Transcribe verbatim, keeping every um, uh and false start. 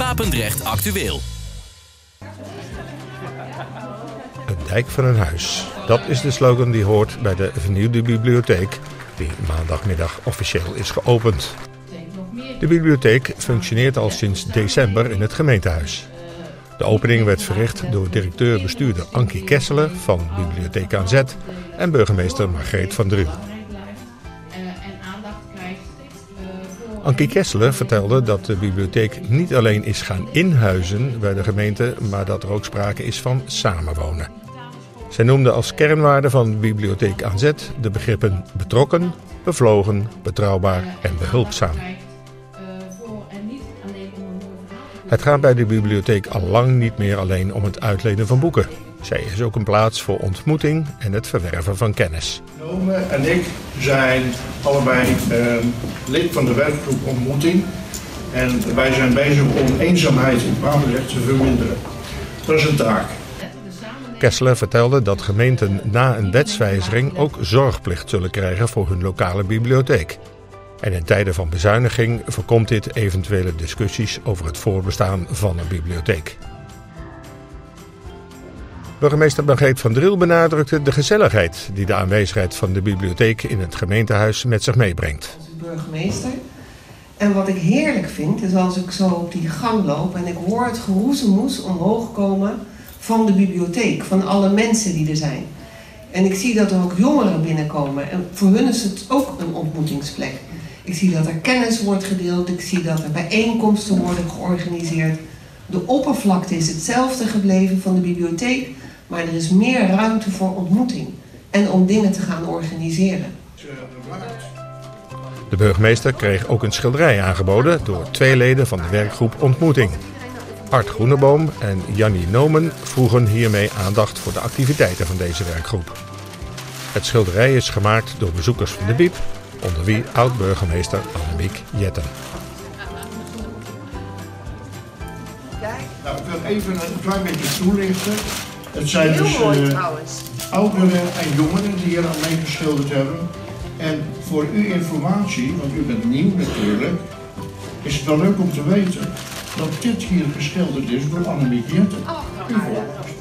Papendrecht Actueel. Een dijk van een huis. Dat is de slogan die hoort bij de vernieuwde bibliotheek, die maandagmiddag officieel is geopend. De bibliotheek functioneert al sinds december in het gemeentehuis. De opening werd verricht door directeur-bestuurder Ankie Kessler van Bibliotheek aan Zet en burgemeester Margreet van Driel. Ankie Kessler vertelde dat de bibliotheek niet alleen is gaan inhuizen bij de gemeente, maar dat er ook sprake is van samenwonen. Zij noemde als kernwaarde van Bibliotheek aan Zet de begrippen betrokken, bevlogen, betrouwbaar en behulpzaam. Het gaat bij de bibliotheek al lang niet meer alleen om het uitlenen van boeken. Zij is ook een plaats voor ontmoeting en het verwerven van kennis. Nome en ik zijn allebei uh, lid van de werkgroep Ontmoeting. En wij zijn bezig om eenzaamheid in Papendrecht te verminderen. Dat is een taak. Kessler vertelde dat gemeenten na een wetswijziging ook zorgplicht zullen krijgen voor hun lokale bibliotheek. En in tijden van bezuiniging voorkomt dit eventuele discussies over het voorbestaan van een bibliotheek. Burgemeester Margreet van Driel benadrukte de gezelligheid die de aanwezigheid van de bibliotheek in het gemeentehuis met zich meebrengt. Als burgemeester. En wat ik heerlijk vind is als ik zo op die gang loop en ik hoor het geroezemoes omhoog komen van de bibliotheek, van alle mensen die er zijn. En ik zie dat er ook jongeren binnenkomen en voor hun is het ook een ontmoetingsplek. Ik zie dat er kennis wordt gedeeld, ik zie dat er bijeenkomsten worden georganiseerd. De oppervlakte is hetzelfde gebleven van de bibliotheek, maar er is meer ruimte voor ontmoeting en om dingen te gaan organiseren. De burgemeester kreeg ook een schilderij aangeboden door twee leden van de werkgroep Ontmoeting. Art Groeneboom en Jannie Nomen vroegen hiermee aandacht voor de activiteiten van deze werkgroep. Het schilderij is gemaakt door bezoekers van de B I B, onder wie oud-burgemeester Annemiek Jetten. Nou, ik wil even een klein beetje toelichten. Het zijn dus uh, ouderen en jongeren die hier aan meegeschilderd hebben. En voor uw informatie, want u bent nieuw natuurlijk, is het wel leuk om te weten dat dit hier geschilderd is door Annemiek Jetten.